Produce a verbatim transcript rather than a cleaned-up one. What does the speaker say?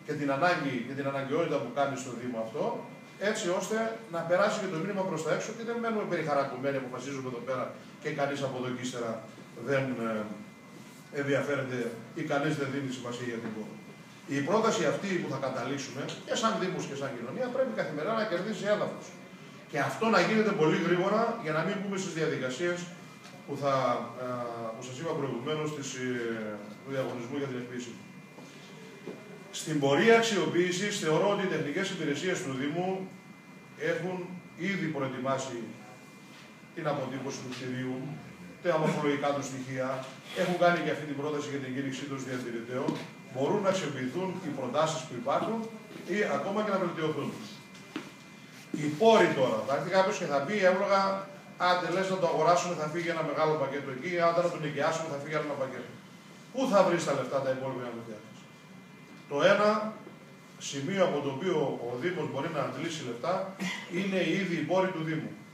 και την ανάγκη και την αναγκαιότητα που κάνει στο Δήμο αυτό, έτσι ώστε να περάσει και το μήνυμα προς τα έξω και δεν μένουμε περιχαρακωμένοι, αποφασίζουμε εδώ πέρα και κανείς από εδώ και ύστερα δεν ενδιαφέρεται ή κανείς δεν δίνει σημασία για την πόλη. Η πρόταση αυτή που θα καταλήξουμε και σαν Δήμος και σαν κοινωνία πρέπει καθημερινά να κερδίσει έδαφος. Και αυτό να γίνεται πολύ γρήγορα για να μην μπούμε στις διαδικασίες που, θα, που σας είπα προηγουμένως του διαγωνισμού για την εκποίηση. Στην πορεία αξιοποίησης θεωρώ ότι οι τεχνικές υπηρεσίες του Δήμου έχουν ήδη προετοιμάσει την αποτύπωση του κτηρίου, τα μορφολογικά του στοιχεία, έχουν κάνει και αυτή την πρόταση για την κήρυξή του διατηρητέων. Μπορούν να αξιοποιηθούν οι προτάσεις που υπάρχουν ή ακόμα και να βελτιωθούν. Οι πόροι τώρα, θα έρθει κάποιος και θα πει εύλογα, άντε λες να το αγοράσουμε, θα φύγει ένα μεγάλο πακέτο εκεί, άντε να τον νοικιάσουμε, θα φύγει ένα πακέτο. Πού θα βρει τα λεφτά τα υπόλοιπα να το φτιάξεις? Το ένα σημείο από το οποίο ο Δήμος μπορεί να αντλήσει λεφτά είναι οι ίδιοι οι πόροι του Δήμου.